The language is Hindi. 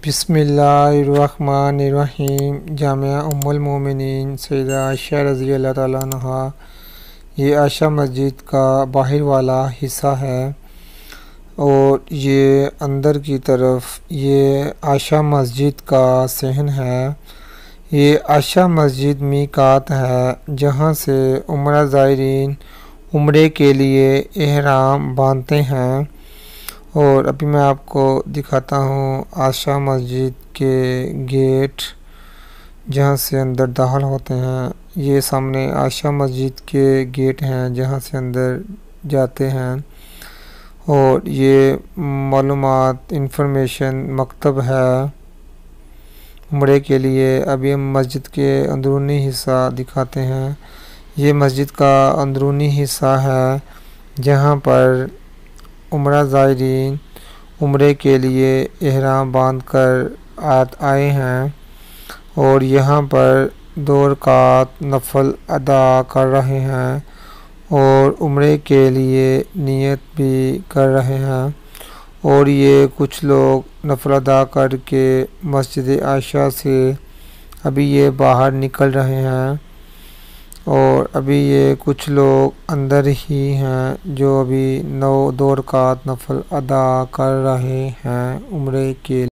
बिस्मिल्लाहिर्रहमानिर्रहीम। जामिया उम्मुल मोमिनीन सैयदा आयशा रज़ी अल्लाह ताला अन्हा। ये आयशा मस्जिद का बाहर वाला हिस्सा है और ये अंदर की तरफ ये आयशा मस्जिद का सहन है। ये आयशा मस्जिद मीकात है जहाँ से उम्रा ज़ायरीन उम्रे के लिए एहराम बांधते हैं। और अभी मैं आपको दिखाता हूँ आयशा मस्जिद के गेट जहाँ से अंदर दाखिल होते हैं। ये सामने आयशा मस्जिद के गेट हैं जहाँ से अंदर जाते हैं। और ये मालूमात इंफॉर्मेशन मकतब है उम्रे के लिए। अभी हम मस्जिद के अंदरूनी हिस्सा दिखाते हैं। ये मस्जिद का अंदरूनी हिस्सा है जहाँ पर उम्रा ज़ायरीन उम्रे के लिए एहराम बांध कर आए हैं और यहाँ पर 2 रकात नफल अदा कर रहे हैं और उम्रे के लिए नियत भी कर रहे हैं। और ये कुछ लोग नफल अदा करके मस्जिद आयशा से अभी ये बाहर निकल रहे हैं और अभी ये कुछ लोग अंदर ही हैं जो अभी 2 रकात नफल अदा कर रहे हैं उम्रे के